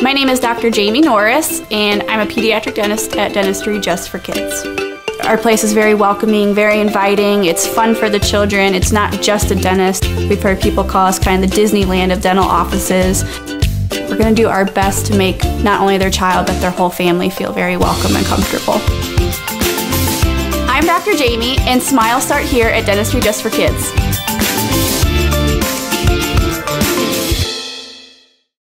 My name is Dr. Jayme Norris, and I'm a pediatric dentist at Dentistry Just for Kids. Our place is very welcoming, very inviting. It's fun for the children. It's not just a dentist. We've heard people call us kind of the Disneyland of dental offices. We're going to do our best to make not only their child, but their whole family feel very welcome and comfortable. I'm Dr. Jayme, and smiles start here at Dentistry Just for Kids.